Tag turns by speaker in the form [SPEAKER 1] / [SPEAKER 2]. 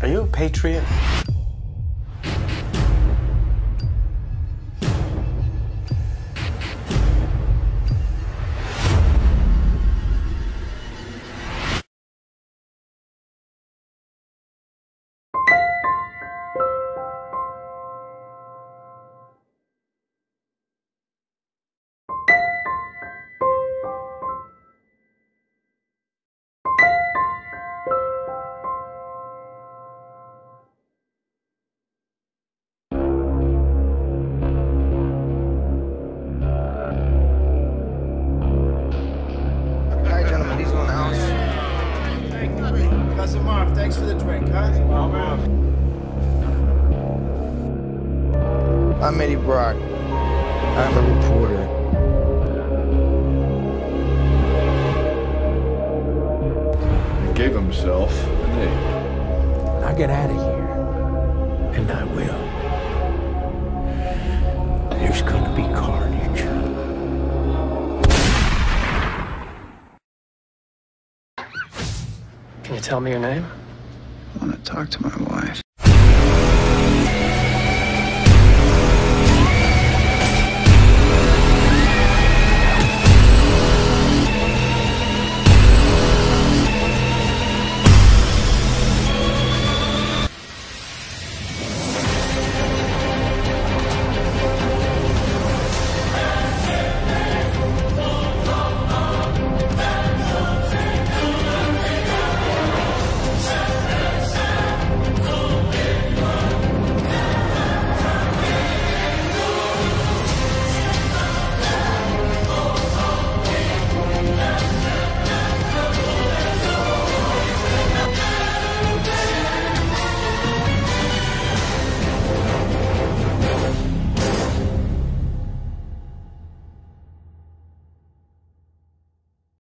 [SPEAKER 1] Are you a patriot?
[SPEAKER 2] Cousin Mark, thanks for the drink, huh?
[SPEAKER 3] I'm Eddie Brock. I'm a reporter.
[SPEAKER 4] He gave himself a name.
[SPEAKER 5] When I get out of here, and I will, there's gonna be carnage.
[SPEAKER 1] Can you tell me your name?
[SPEAKER 3] I want to talk to my wife.